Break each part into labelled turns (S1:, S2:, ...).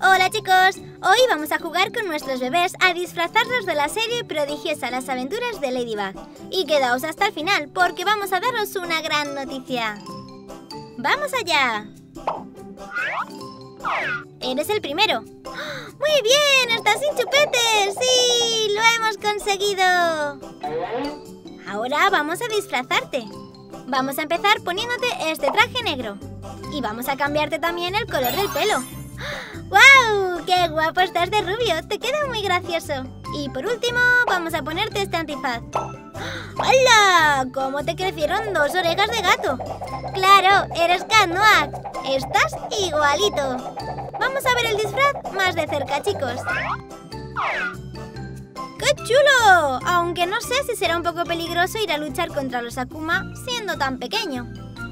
S1: Hola chicos, hoy vamos a jugar con nuestros bebés a disfrazarlos de la serie prodigiosa Las aventuras de Ladybug. Y quedaos hasta el final porque vamos a daros una gran noticia. ¡Vamos allá! Eres el primero. ¡Muy bien! ¡Estás sin chupetes! ¡Sí! ¡Lo hemos conseguido! Ahora vamos a disfrazarte. Vamos a empezar poniéndote este traje negro. Y vamos a cambiarte también el color del pelo. ¡Guau! ¡Qué guapo estás de rubio! Te queda muy gracioso. Y por último, vamos a ponerte este antifaz. ¡Hola! ¿Cómo te crecieron 2 orejas de gato? ¡Claro! ¡Eres Cat Noir! ¡Estás igualito! Vamos a ver el disfraz más de cerca, chicos. ¡Qué chulo! Aunque no sé si será un poco peligroso ir a luchar contra los Akuma siendo tan pequeño.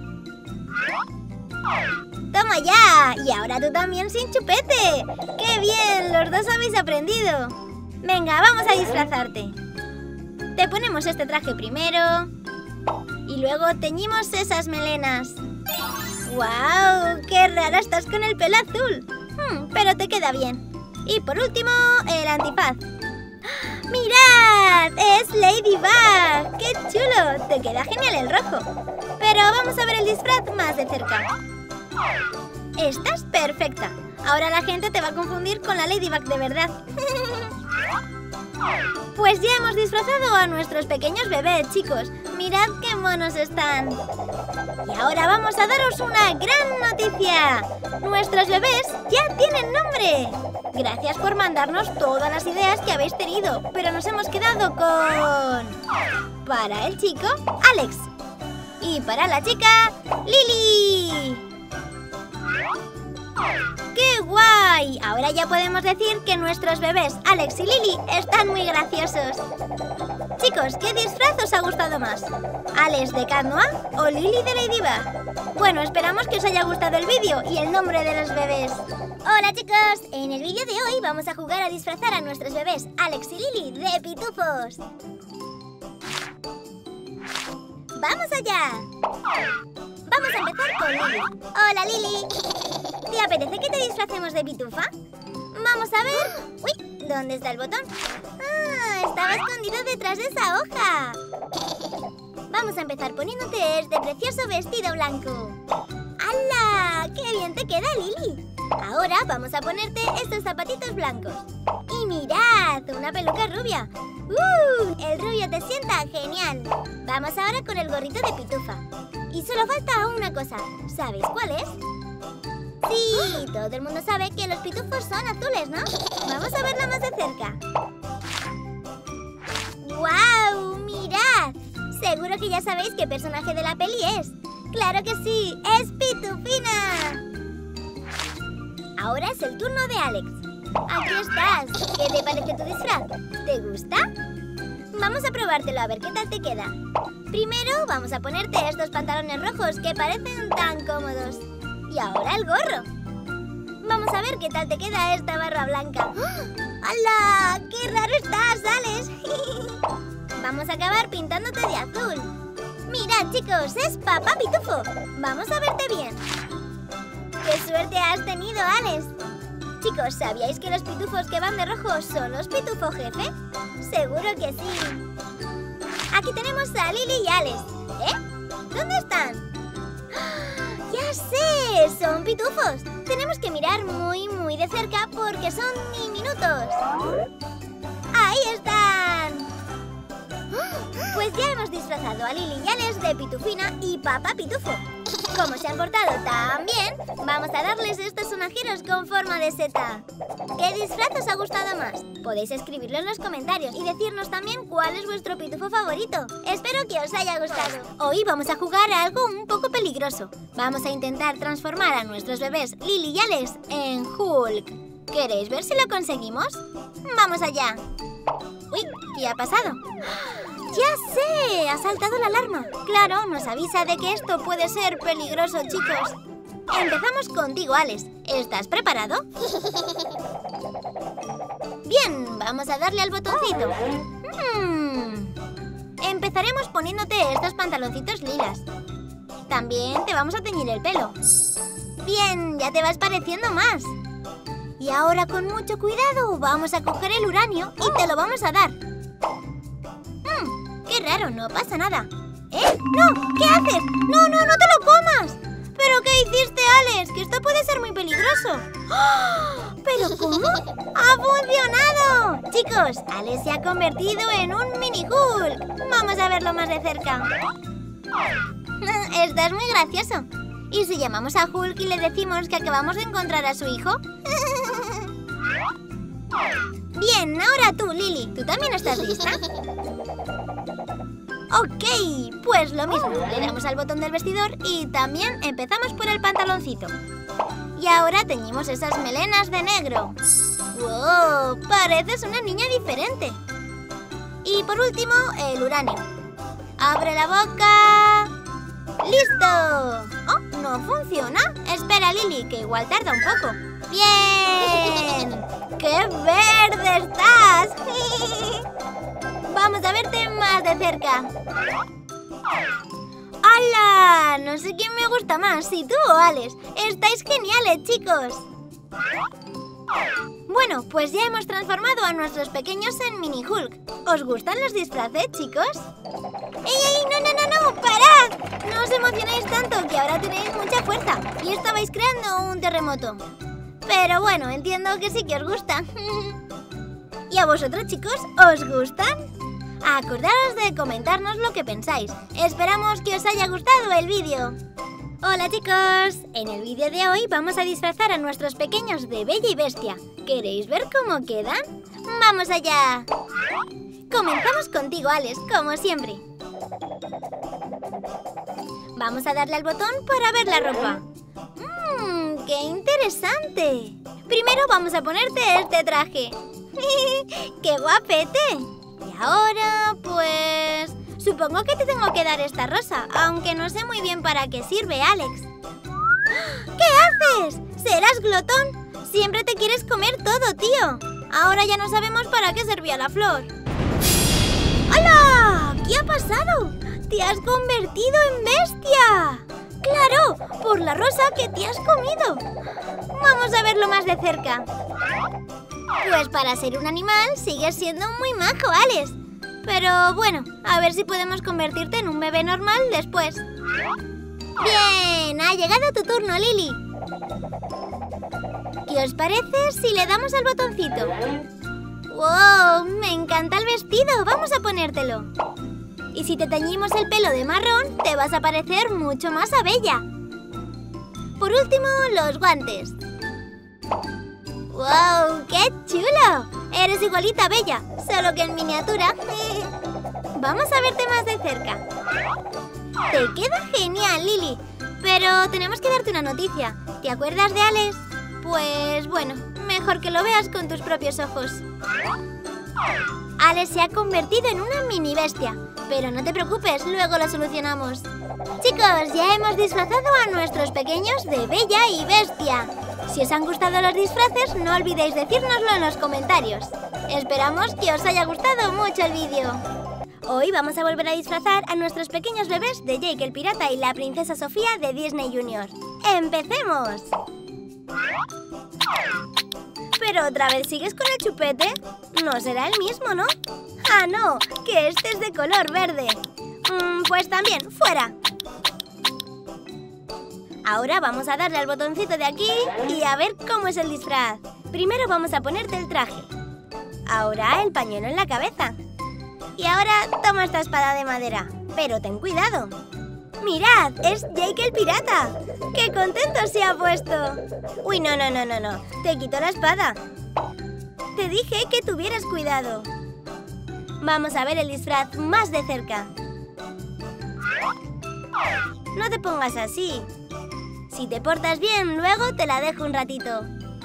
S1: ¡Toma ya! Y ahora tú también sin chupete. ¡Qué bien! Los dos habéis aprendido. Venga, vamos a disfrazarte. Te ponemos este traje primero. Y luego teñimos esas melenas. ¡Guau! ¡Qué rara estás con el pelo azul! Pero te queda bien. Y por último, el antifaz. ¡Mirad! ¡Es Ladybug! ¡Qué chulo! Te queda genial el rojo. Pero vamos a ver el disfraz más de cerca. Estás perfecta. Ahora la gente te va a confundir con la Ladybug de verdad. Pues ya hemos disfrazado a nuestros pequeños bebés, chicos. Mirad qué monos están. Y ahora vamos a daros una gran noticia. Nuestros bebés ya tienen nombre. Gracias por mandarnos todas las ideas que habéis tenido. Pero nos hemos quedado con... Para el chico, Alex. Y para la chica, Lily. ¡Qué guay! Ahora ya podemos decir que nuestros bebés Alex y Lily están muy graciosos. Chicos, ¿qué disfraz os ha gustado más? ¿Alex de Cat Noir o Lily de Ladybug? Bueno, esperamos que os haya gustado el vídeo y el nombre de los bebés. Hola chicos, en el vídeo de hoy vamos a jugar a disfrazar a nuestros bebés Alex y Lily de pitufos. ¡Vamos allá! Vamos a empezar con Lily. Hola Lily. ¿Te apetece que te disfracemos de pitufa? Vamos a ver... ¡Uy! ¿Dónde está el botón? ¡Ah! Estaba escondido detrás de esa hoja. Vamos a empezar poniéndote este precioso vestido blanco. ¡Hala! ¡Qué bien te queda, Lily! Ahora vamos a ponerte estos zapatitos blancos. ¡Y mirad! ¡Una peluca rubia! El rubio te sienta genial. Vamos ahora con el gorrito de pitufa. Y solo falta una cosa. ¿Sabéis cuál es? Sí, todo el mundo sabe que los pitufos son azules, ¿no? Vamos a verla más de cerca. ¡Guau! ¡Mirad! Seguro que ya sabéis qué personaje de la peli es. ¡Claro que sí! ¡Es Pitufina! Ahora es el turno de Alex. Aquí estás. ¿Qué te parece tu disfraz? ¿Te gusta? Vamos a probártelo a ver qué tal te queda. Primero vamos a ponerte estos pantalones rojos que parecen tan cómodos. Y ahora el gorro. Vamos a ver qué tal te queda esta barra blanca. ¡Hala! ¡Qué raro estás, Alex! Vamos a acabar pintándote de azul. Mirad, chicos, es Papá Pitufo. Vamos a verte bien. ¡Qué suerte has tenido, Alex! Chicos, ¿sabíais que los pitufos que van de rojo son los pitufo jefe? Seguro que sí. Aquí tenemos a Lily y Alex. ¿Dónde están? ¡Ya sé! ¡Son pitufos! Tenemos que mirar muy de cerca porque son diminutos. ¡Ahí están! Pues ya hemos disfrazado a Lily y Alex de Pitufina y Papá Pitufo. Como se han portado tan bien, vamos a darles estos sonajeros con forma de seta. ¿Qué disfraz os ha gustado más? Podéis escribirlo en los comentarios y decirnos también cuál es vuestro pitufo favorito. Espero que os haya gustado. Hoy vamos a jugar a algo un poco peligroso. Vamos a intentar transformar a nuestros bebés Lily y Alex en Hulk. ¿Queréis ver si lo conseguimos? ¡Vamos allá! ¡Uy! ¿Qué ha pasado? ¡Ya sé! ¡Ha saltado la alarma! Claro, nos avisa de que esto puede ser peligroso, chicos. Empezamos contigo, Alex. ¿Estás preparado? Bien, vamos a darle al botoncito. Empezaremos poniéndote estos pantaloncitos lilas. También te vamos a teñir el pelo. Bien, ya te vas pareciendo más. Y Y ahora con mucho cuidado vamos a coger el uranio y te lo vamos a dar. Qué raro, no pasa nada. ¿Eh? ¡No! ¿Qué haces? ¡No, no, no te lo comas! ¿Pero qué hiciste, Alex? Que esto puede ser muy peligroso. ¡Oh! ¿Pero cómo? ¡Ha funcionado! Chicos, Alex se ha convertido en un mini Hulk. Vamos a verlo más de cerca. Esto es muy gracioso. ¿Y si llamamos a Hulk y le decimos que acabamos de encontrar a su hijo? Bien, ahora tú, Lily. ¿Tú también estás lista? Ok, pues lo mismo. Le damos al botón del vestidor y también empezamos por el pantaloncito. Y ahora teñimos esas melenas de negro. ¡Wow! Pareces una niña diferente. Y por último, el uranio. ¡Abre la boca! ¡Listo! ¡Oh! ¿No funciona? Espera, Lily, que igual tarda un poco. ¡Bien! ¡Qué verde estás! Vamos a verte más de cerca. ¡Hala! No sé quién me gusta más, si tú o Alex. Estáis geniales, chicos. Bueno, pues ya hemos transformado a nuestros pequeños en mini Hulk. ¿Os gustan los disfraces, chicos? ¡Ey, ey! ¡No, no, no, no! ¡Parad! No os emocionéis tanto, que ahora tenéis mucha fuerza y estabais creando un terremoto. Pero bueno, entiendo que sí que os gusta. ¿Y a vosotros, chicos, os gustan? Acordaos de comentarnos lo que pensáis. Esperamos que os haya gustado el vídeo. Hola, chicos. En el vídeo de hoy vamos a disfrazar a nuestros pequeños de Bella y Bestia. ¿Queréis ver cómo quedan? ¡Vamos allá! Comenzamos contigo, Alex, como siempre. Vamos a darle al botón para ver la ropa. ¡Qué interesante! Primero vamos a ponerte este traje. ¡Qué guapete! Y ahora, pues... supongo que te tengo que dar esta rosa, aunque no sé muy bien para qué sirve, Alex. ¿Qué haces? ¿Serás glotón? Siempre te quieres comer todo, tío. Ahora ya no sabemos para qué servía la flor. ¡Hola! ¿Qué ha pasado? ¡Te has convertido en bestia! ¡Claro! Por la rosa que te has comido. Vamos a verlo más de cerca. Pues para ser un animal sigues siendo muy majo, Alex. Pero bueno, a ver si podemos convertirte en un bebé normal después. Bien, ha llegado tu turno, Lily. ¿Qué os parece si le damos al botoncito? ¡Wow! Me encanta el vestido. Vamos a ponértelo. Y si te teñimos el pelo de marrón, te vas a parecer mucho más a Bella. Por último, los guantes. ¡Wow! ¡Qué chulo! Eres igualita a Bella, solo que en miniatura. Vamos a verte más de cerca. Te queda genial, Lily. Pero tenemos que darte una noticia. ¿Te acuerdas de Alex? Pues bueno, mejor que lo veas con tus propios ojos. Alex se ha convertido en una mini bestia. Pero no te preocupes, luego lo solucionamos. Chicos, ya hemos disfrazado a nuestros pequeños de Bella y Bestia. Si os han gustado los disfraces, no olvidéis decírnoslo en los comentarios. Esperamos que os haya gustado mucho el vídeo. Hoy vamos a volver a disfrazar a nuestros pequeños bebés de Jake el Pirata y la Princesa Sofía de Disney Junior. ¡Empecemos! ¿Pero otra vez sigues con el chupete? No será el mismo, ¿no? ¡Ah, no! ¡Que este es de color verde! Pues también, ¡fuera! Ahora vamos a darle al botoncito de aquí y a ver cómo es el disfraz. Primero vamos a ponerte el traje. Ahora el pañuelo en la cabeza. Y ahora toma esta espada de madera. Pero ten cuidado. ¡Mirad! ¡Es Jake el Pirata! ¡Qué contento se ha puesto! Uy, no. Te quito la espada. Te dije que tuvieras cuidado. Vamos a ver el disfraz más de cerca. No te pongas así. Si te portas bien, luego te la dejo un ratito.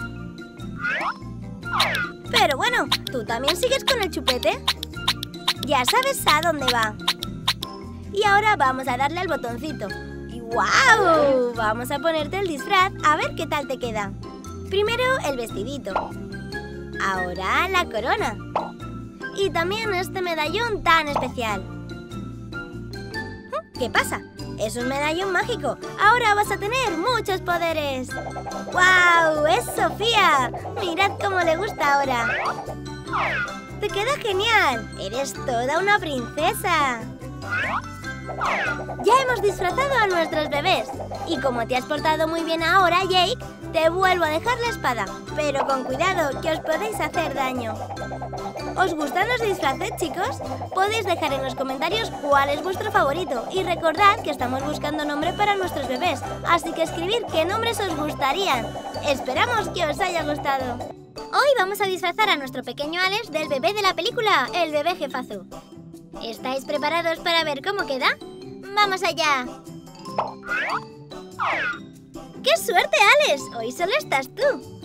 S1: Pero bueno, ¿tú también sigues con el chupete? Ya sabes a dónde va. Y ahora vamos a darle al botoncito. ¡Y ¡guau! Vamos a ponerte el disfraz a ver qué tal te queda. Primero el vestidito. Ahora la corona. Y también este medallón tan especial. ¿Qué pasa? Es un medallón mágico. Ahora vas a tener muchos poderes. ¡Wow! ¡Es Sofía! Mirad cómo le gusta ahora. ¡Te queda genial! ¡Eres toda una princesa! Ya hemos disfrazado a nuestros bebés. Y como te has portado muy bien ahora, Jake, te vuelvo a dejar la espada. Pero con cuidado, que os podéis hacer daño. ¿Os gustan los disfraces, chicos? Podéis dejar en los comentarios cuál es vuestro favorito. Y recordad que estamos buscando nombre para nuestros bebés. Así que escribid qué nombres os gustarían. Esperamos que os haya gustado. Hoy vamos a disfrazar a nuestro pequeño Alex del bebé de la película, el bebé jefazo. ¿Estáis preparados para ver cómo queda? ¡Vamos allá! ¡Qué suerte, Alex! Hoy solo estás tú.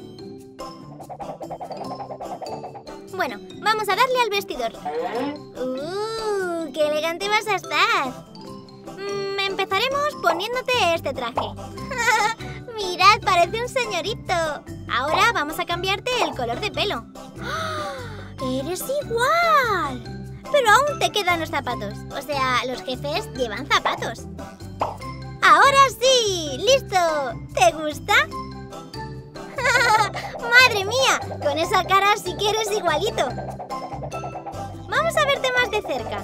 S1: Bueno, vamos a darle al vestidor. ¡Qué elegante vas a estar! Empezaremos poniéndote este traje. ¡Mirad, parece un señorito! Ahora vamos a cambiarte el color de pelo. ¡Eres igual! Pero aún te quedan los zapatos. O sea, los jefes llevan zapatos. ¡Ahora sí! ¡Listo! ¿Te gusta? ¡Madre mía! Con esa cara sí que eres igualito. Vamos a verte más de cerca.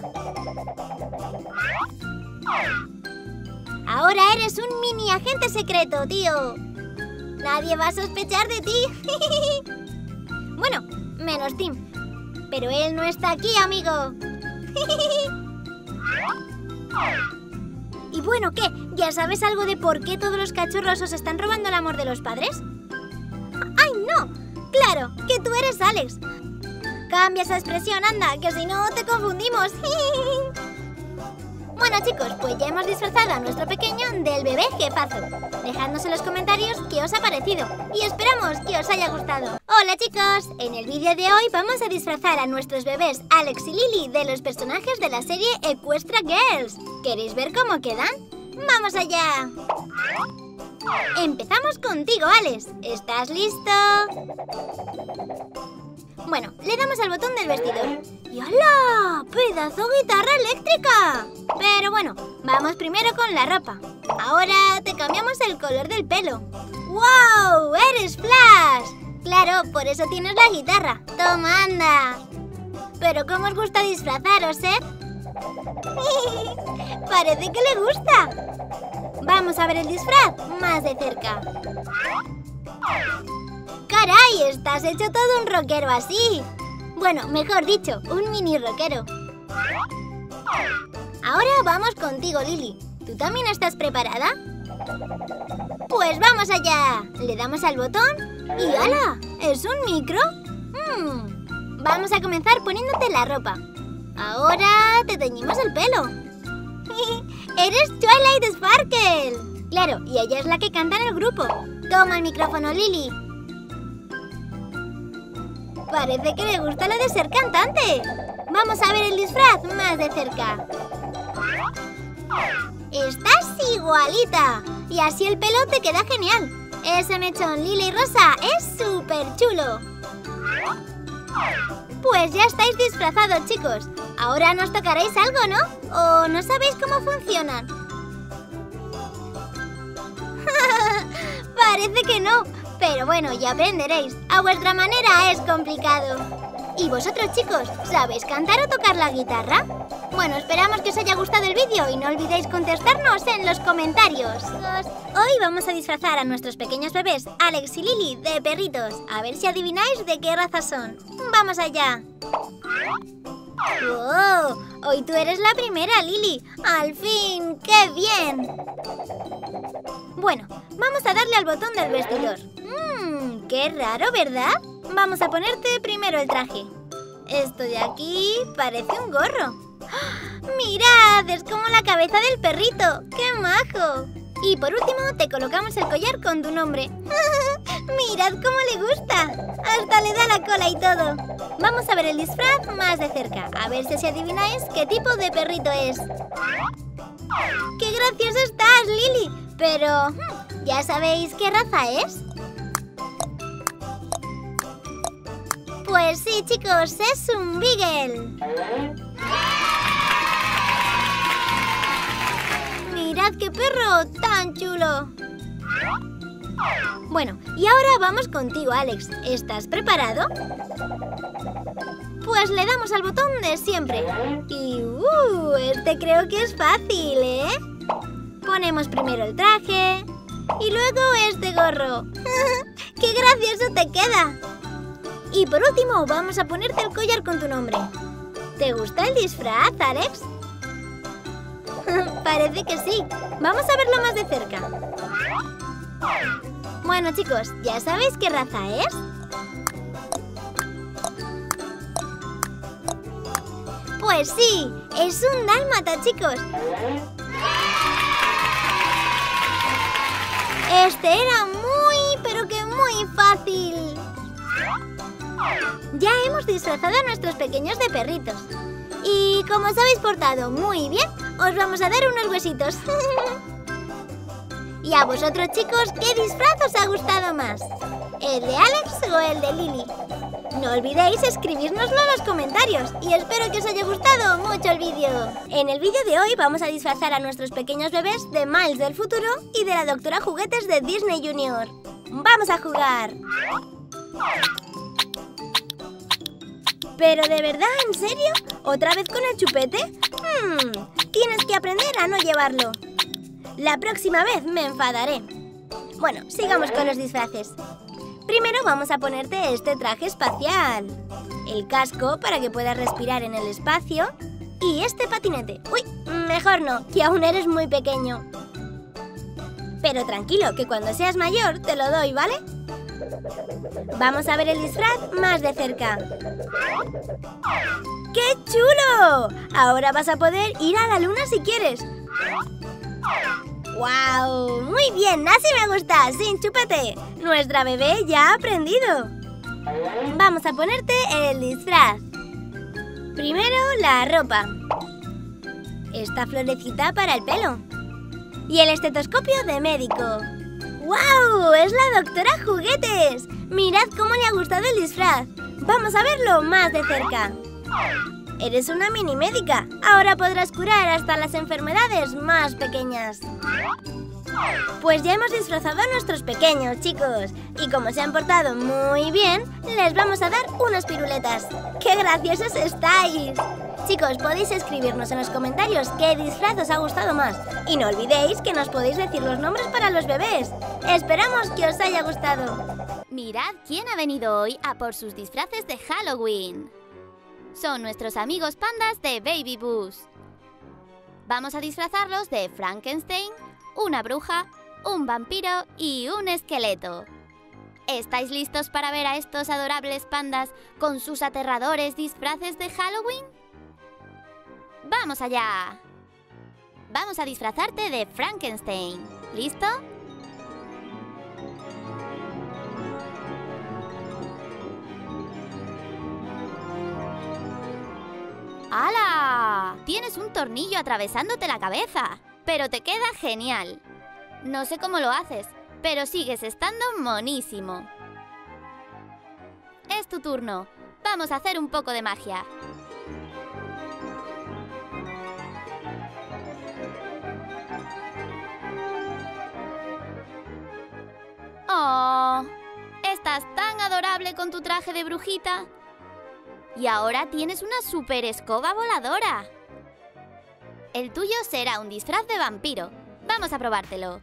S1: Ahora eres un mini agente secreto, tío. Nadie va a sospechar de ti. Bueno, menos Tim. Pero él no está aquí, amigo. Y bueno, ¿qué? ¿Ya sabes algo de por qué todos los cachorros os están robando el amor de los padres? ¡Ay, no! ¡Claro! ¡Que tú eres Alex! Cambia esa expresión, anda, que si no te confundimos. Bueno, chicos, pues ya hemos disfrazado a nuestro pequeño del bebé jefazo. Dejadnos en los comentarios qué os ha parecido y esperamos que os haya gustado. Hola, chicos, en el vídeo de hoy vamos a disfrazar a nuestros bebés Alex y Lily de los personajes de la serie Equestria Girls. ¿Queréis ver cómo quedan? ¡Vamos allá! Empezamos contigo, Alex. ¿Estás listo? Bueno, le damos al botón del vestidor. ¡Y ¡hala! ¡Pedazo guitarra eléctrica! Pero bueno, vamos primero con la ropa. Ahora te cambiamos el color del pelo. ¡Wow! ¡Eres Flash! Claro, por eso tienes la guitarra. ¡Toma, anda! Pero ¿cómo os gusta disfrazaros, eh? Parece que le gusta. Vamos a ver el disfraz más de cerca. ¡Caray! Estás hecho todo un rockero así. Bueno, mejor dicho, un mini rockero. Ahora vamos contigo, Lily. ¿Tú también estás preparada? Pues vamos allá. Le damos al botón y ¡hala! ¿Es un micro? Vamos a comenzar poniéndote la ropa. Ahora te teñimos el pelo. ¡Eres Twilight Sparkle! Claro, y ella es la que canta en el grupo. Toma el micrófono, Lily. Parece que le gusta lo de ser cantante. Vamos a ver el disfraz más de cerca. ¡Estás igualita! Y así el pelo te queda genial. Ese mechón lila y rosa es súper chulo. Pues ya estáis disfrazados, chicos. Ahora nos tocaréis algo, ¿no? ¿O no sabéis cómo funcionan? Parece que no. Pero bueno, ya aprenderéis. A vuestra manera es complicado. ¿Y vosotros, chicos, sabéis cantar o tocar la guitarra? Bueno, esperamos que os haya gustado el vídeo y no olvidéis contestarnos en los comentarios. Hoy vamos a disfrazar a nuestros pequeños bebés, Alex y Lily, de perritos. A ver si adivináis de qué raza son. ¡Vamos allá! ¡Wow! Hoy tú eres la primera, Lily. ¡Al fin! ¡Qué bien! Bueno, vamos a darle al botón del vestidor. ¡Qué raro!, ¿verdad? Vamos a ponerte primero el traje. Esto de aquí parece un gorro. ¡Ah! ¡Mirad! Es como la cabeza del perrito. ¡Qué majo! Y por último te colocamos el collar con tu nombre. ¡Mirad cómo le gusta! Hasta le da la cola y todo. Vamos a ver el disfraz más de cerca. A ver si adivináis qué tipo de perrito es. ¡Qué gracioso estás, Lily! Pero, ¿ya sabéis qué raza es? Pues sí, chicos, es un Beagle. Mirad ¡Mirad qué perro tan chulo! Bueno, y ahora vamos contigo, Alex. ¿Estás preparado? Pues le damos al botón de siempre. Y este creo que es fácil, ¿eh? Ponemos primero el traje y luego este gorro. ¡Qué gracioso te queda! Y por último vamos a ponerte el collar con tu nombre. ¿Te gusta el disfraz, Alex? Parece que sí. Vamos a verlo más de cerca. Bueno, chicos, ¿ya sabéis qué raza es? Pues sí, es un dálmata, chicos. Este era pero que muy fácil. Ya hemos disfrazado a nuestros pequeños de perritos. Y como os habéis portado muy bien, os vamos a dar unos huesitos. Y a vosotros, chicos, ¿qué disfraz os ha gustado más? ¿El de Alex o el de Lily? No olvidéis escribírnoslo en los comentarios y espero que os haya gustado mucho el vídeo. En el vídeo de hoy vamos a disfrazar a nuestros pequeños bebés de Miles del futuro y de la Doctora Juguetes de Disney Junior. ¡Vamos a jugar! ¿Pero de verdad? ¿En serio? ¿Otra vez con el chupete? Tienes que aprender a no llevarlo. La próxima vez me enfadaré. Bueno, sigamos con los disfraces. Primero vamos a ponerte este traje espacial, el casco para que puedas respirar en el espacio y este patinete. ¡Uy! Mejor no, que aún eres muy pequeño. Pero tranquilo, que cuando seas mayor te lo doy, ¿vale? Vamos a ver el disfraz más de cerca. ¡Qué chulo! Ahora vas a poder ir a la luna si quieres. ¡Guau! Muy bien, así me gusta, sin chupete. Nuestra bebé ya ha aprendido. Vamos a ponerte el disfraz. Primero la ropa. Esta florecita para el pelo. Y el estetoscopio de médico. ¡Guau! ¡Es la Doctora Juguetes! Mirad cómo le ha gustado el disfraz. Vamos a verlo más de cerca. Eres una mini médica. Ahora podrás curar hasta las enfermedades más pequeñas. Pues ya hemos disfrazado a nuestros pequeños, chicos. Y como se han portado muy bien, les vamos a dar unas piruletas. ¡Qué graciosos estáis! Chicos, podéis escribirnos en los comentarios qué disfraz os ha gustado más. Y no olvidéis que nos podéis decir los nombres para los bebés. Esperamos que os haya gustado.
S2: Mirad quién ha venido hoy a por sus disfraces de Halloween. Son nuestros amigos pandas de Baby Bus. Vamos a disfrazarlos de Frankenstein, una bruja, un vampiro y un esqueleto. ¿Estáis listos para ver a estos adorables pandas con sus aterradores disfraces de Halloween? ¡Vamos allá! Vamos a disfrazarte de Frankenstein. ¿Listo? ¡Hala! Tienes un tornillo atravesándote la cabeza, pero te queda genial. No sé cómo lo haces, pero sigues estando monísimo. Es tu turno. Vamos a hacer un poco de magia. ¡Oh! Estás tan adorable con tu traje de brujita. Y ahora tienes una super escoba voladora. El tuyo será un disfraz de vampiro. Vamos a probártelo.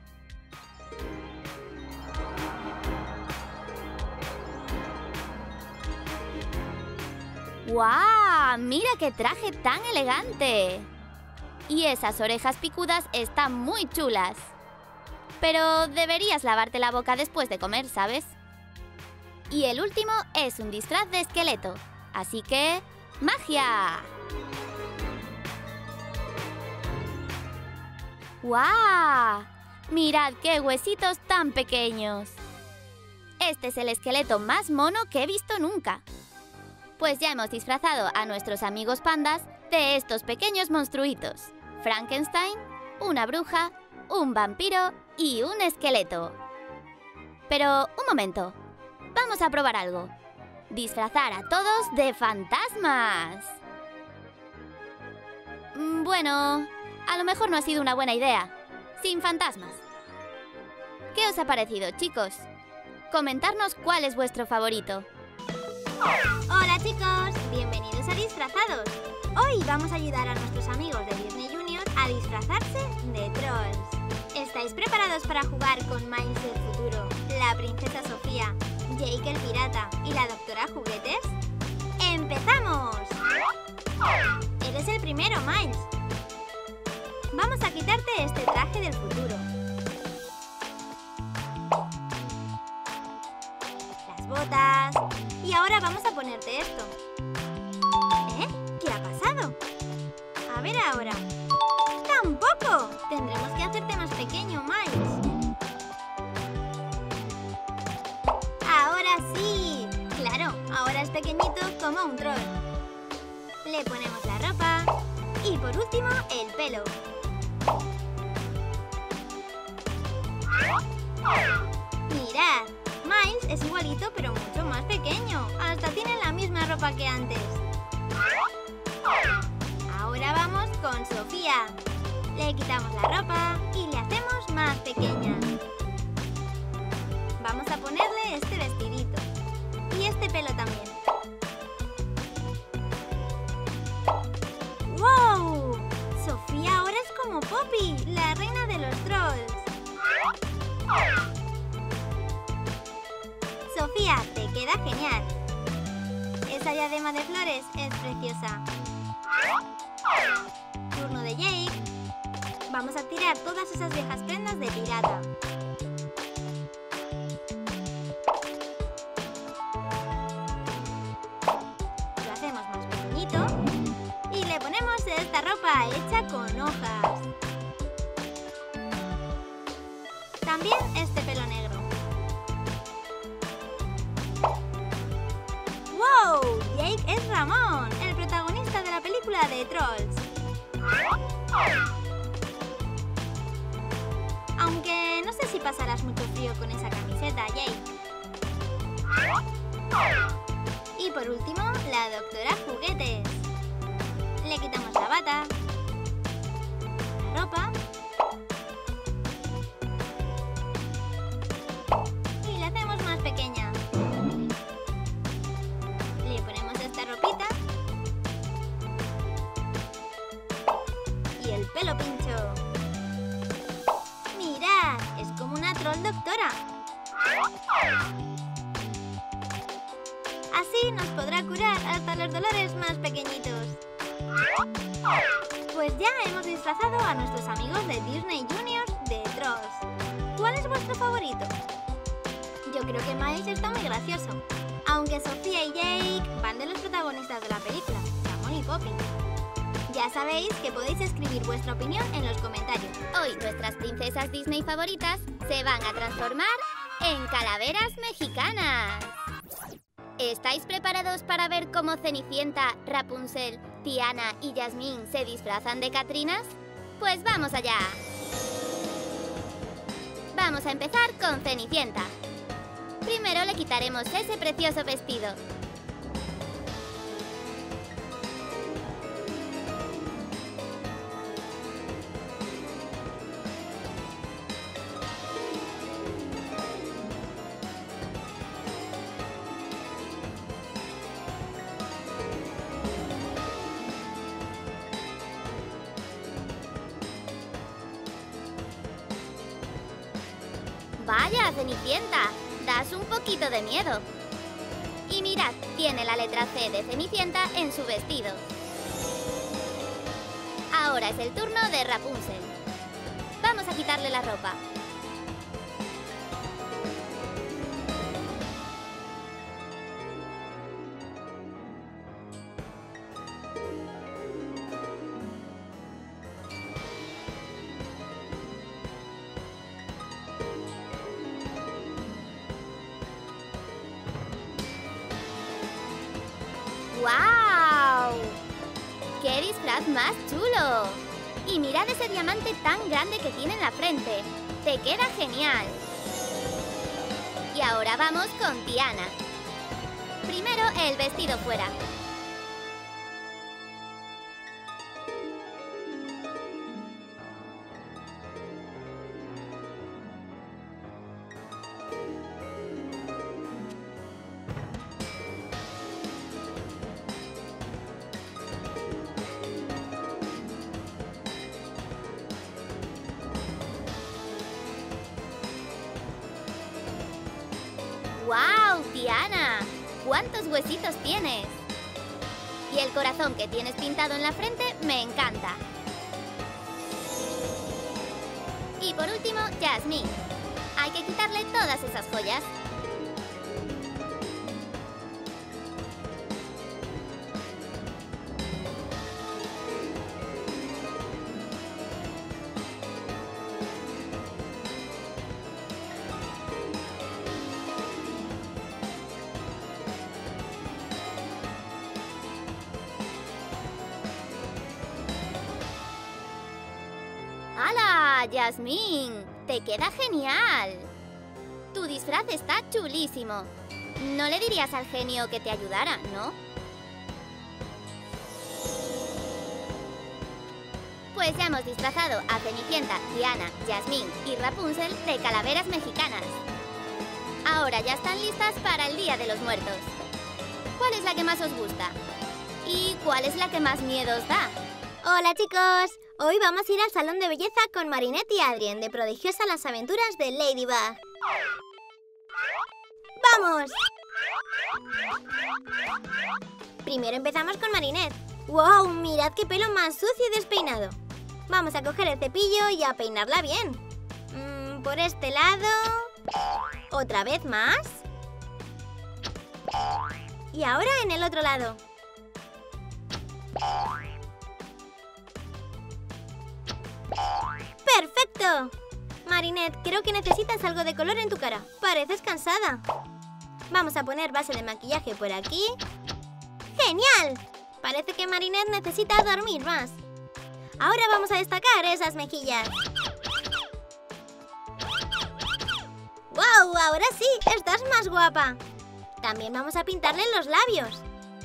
S2: ¡Guau! ¡Mira qué traje tan elegante! Y esas orejas picudas están muy chulas. Pero deberías lavarte la boca después de comer, ¿sabes? Y el último es un disfraz de esqueleto. Así que, ¡magia! ¡Guau! ¡Mirad qué huesitos tan pequeños! Este es el esqueleto más mono que he visto nunca. Pues ya hemos disfrazado a nuestros amigos pandas de estos pequeños monstruitos. Frankenstein, una bruja, un vampiro y un esqueleto. Pero, un momento. Vamos a probar algo. Disfrazar a todos de fantasmas. Bueno, a lo mejor no ha sido una buena idea. sin fantasmas. ¿Qué os ha parecido, chicos? Comentadnos cuál es vuestro favorito.
S1: Hola chicos, bienvenidos a Disfrazados. Hoy vamos a ayudar a nuestros amigos de Disney Junior a disfrazarse de trolls. ¿Estáis preparados para jugar con Miles del futuro, la princesa Sofía, Jake el pirata y la doctora Juguetes? ¡Empezamos! Eres el primero, Miles. Vamos a quitarte este traje del futuro. Las botas. Y ahora vamos a ponerte esto. ¿Eh? ¿Qué ha pasado? A ver ahora. ¡Tampoco! Tendremos que hacerte más pequeño, Miles. ¡Ahora sí! Claro, ahora es pequeñito como un troll. Le ponemos la ropa. Y por último, el pelo. ¡Mirad! Miles es igualito pero mucho más pequeño. Hasta tiene la misma ropa que antes. Ahora vamos con Sofía. Le quitamos la ropa y le hacemos más pequeña. Vamos a ponerle este vestidito. Y este pelo también. ¡Wow! Sofía ahora es como Poppy, la reina de los trolls. Sofía, te queda genial. Esa diadema de flores es preciosa. Turno de Jake. Vamos a tirar todas esas viejas prendas de pirata. Lo hacemos más pequeñito. Y le ponemos esta ropa hecha con hojas. También este pelo negro. ¡Wow! Jake es Ramón, el protagonista de la película de Trolls. Aunque no sé si pasarás mucho frío con esa camiseta, Jake. Y por último, la doctora Juguetes. Le quitamos la bata, la ropa y la hacemos más pequeña. Le ponemos esta ropita y el pelo pincho. ¡Mirad! Es como una troll doctora. Así nos podrá curar hasta los dolores más pequeñitos. Pues ya hemos disfrazado a nuestros amigos de Disney Junior de trolls. ¿Cuál es vuestro favorito? Yo creo que Miles está muy gracioso. Aunque Sofía y Jake van de los protagonistas de la película, Ramón y Poppy. Ya sabéis que podéis escribir vuestra opinión en los comentarios.
S2: Hoy nuestras princesas Disney favoritas se van a transformar en calaveras mexicanas. ¿Estáis preparados para ver cómo Cenicienta, Rapunzel, Tiana y Jasmine se disfrazan de catrinas? Pues vamos allá. Vamos a empezar con Cenicienta. Primero le quitaremos ese precioso vestido. ¡Vaya, Cenicienta! Das un poquito de miedo. Y mirad, tiene la letra C de Cenicienta en su vestido. Ahora es el turno de Rapunzel. Vamos a quitarle la ropa. ¡Guau! ¡Qué disfraz más chulo! Y mirad ese diamante tan grande que tiene en la frente. ¡Te queda genial! Y ahora vamos con Tiana. Primero el vestido fuera. cuántos huesitos tienes. Y el corazón que tienes pintado en la frente me encanta. Y por último, Jasmine. Hay que quitarle todas esas joyas. ¡Hala, Jasmine! ¡Te queda genial! Tu disfraz está chulísimo. No le dirías al genio que te ayudara, ¿no? Pues ya hemos disfrazado a Cenicienta, Diana, Jasmine y Rapunzel de calaveras mexicanas. Ahora ya están listas para el Día de los Muertos. ¿Cuál es la que más os gusta? ¿Y cuál es la que más miedo os da?
S1: Hola chicos, hoy vamos a ir al salón de belleza con Marinette y Adrien de Prodigiosa las aventuras de Ladybug. ¡Vamos! Primero empezamos con Marinette. ¡Wow! Mirad qué pelo más sucio y despeinado. Vamos a coger el cepillo y a peinarla bien. Por este lado. Otra vez más. Y ahora en el otro lado. ¡Perfecto! Marinette, creo que necesitas algo de color en tu cara. Pareces cansada. Vamos a poner base de maquillaje por aquí. ¡Genial! Parece que Marinette necesita dormir más. Ahora vamos a destacar esas mejillas. ¡Wow! Ahora sí, estás más guapa. También vamos a pintarle los labios.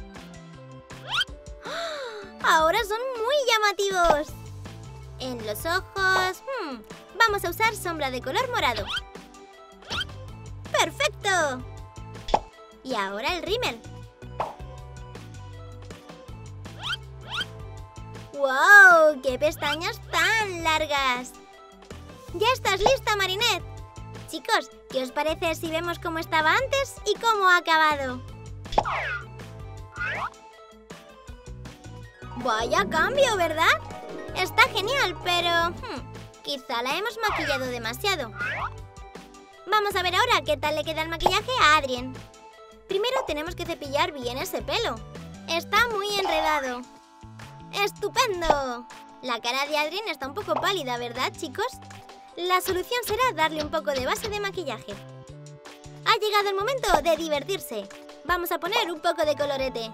S1: Ahora son muy llamativos. En los ojos... vamos a usar sombra de color morado. ¡Perfecto! Y ahora el rímel. ¡Wow! ¡Qué pestañas tan largas! ¡Ya estás lista, Marinette! Chicos, ¿qué os parece si vemos cómo estaba antes y cómo ha acabado? Vaya cambio, ¿verdad? Está genial, pero... quizá la hemos maquillado demasiado. Vamos a ver ahora qué tal le queda el maquillaje a Adrien. Primero tenemos que cepillar bien ese pelo. Está muy enredado. ¡Estupendo! La cara de Adrien está un poco pálida, ¿verdad, chicos? La solución será darle un poco de base de maquillaje. Ha llegado el momento de divertirse. Vamos a poner un poco de colorete.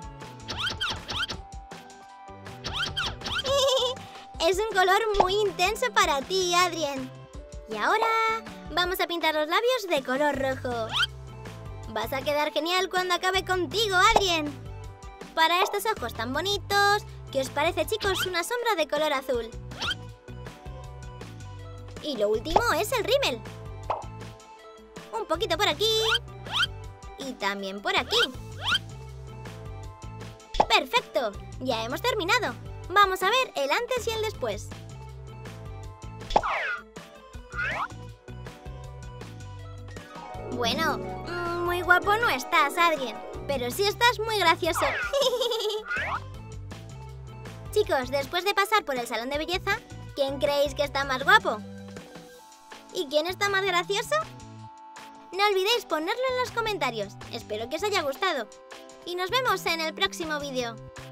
S1: Es un color muy intenso para ti, Adrien. Y ahora vamos a pintar los labios de color rojo. Vas a quedar genial cuando acabe contigo, Adrien. Para estos ojos tan bonitos, ¿qué os parece, chicos, una sombra de color azul? Y lo último es el rímel. Un poquito por aquí. Y también por aquí. ¡Perfecto! Ya hemos terminado. Vamos a ver el antes y el después. Bueno, muy guapo no estás, Adrien, pero sí estás muy gracioso. Chicos, después de pasar por el salón de belleza, ¿quién creéis que está más guapo? ¿Y quién está más gracioso? No olvidéis ponerlo en los comentarios. Espero que os haya gustado. Y nos vemos en el próximo vídeo.